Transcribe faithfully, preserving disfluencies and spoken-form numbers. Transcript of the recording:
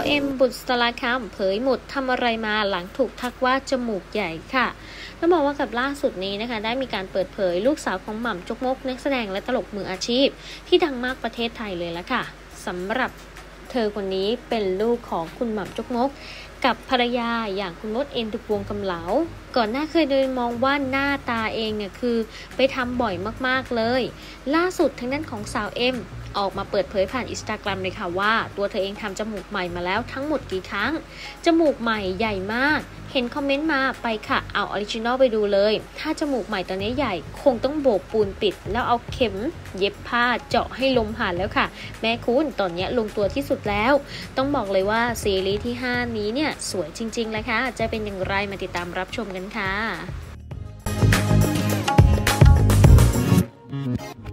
เอ็มบุษราคำเผยหมดทำอะไรมาหลังถูกทักว่าจมูกใหญ่ค่ะต้องบอกว่ากับล่าสุดนี้นะคะได้มีการเปิดเผยลูกสาวของหม่ำจกมกนักแสดงและตลกมืออาชีพที่ดังมากประเทศไทยเลยละค่ะสำหรับเธอคนนี้เป็นลูกของคุณหม่ำจกมกกับภรรยาอย่างคุณมดเอ็นทุกวงกำเหลาก่อนหน้าเคยโดยมองว่าหน้าตาเองเนี่ยคือไปทำบ่อยมากๆเลยล่าสุดทางด้านของสาวเอ็มออกมาเปิดเผยผ่านอินสตาแกรมเลยค่ะว่าตัวเธอเองทำจมูกใหม่มาแล้วทั้งหมดกี่ครั้งจมูกใหม่ใหญ่มากเห็นคอมเมนต์มาไปค่ะเอาออริจินอลไปดูเลยถ้าจมูกใหม่ตอนนี้ใหญ่คงต้องโบกปูนปิดแล้วเอาเข็มเย็บผ้าเจาะให้ลมผ่านแล้วค่ะแม่คุณตอนนี้ลงตัวที่สุดแล้วต้องบอกเลยว่าซีรีส์ที่ห้านี้เนี่ยสวยจริงๆเลยค่ะจะเป็นอย่างไรมาติดตามรับชมกันค่ะ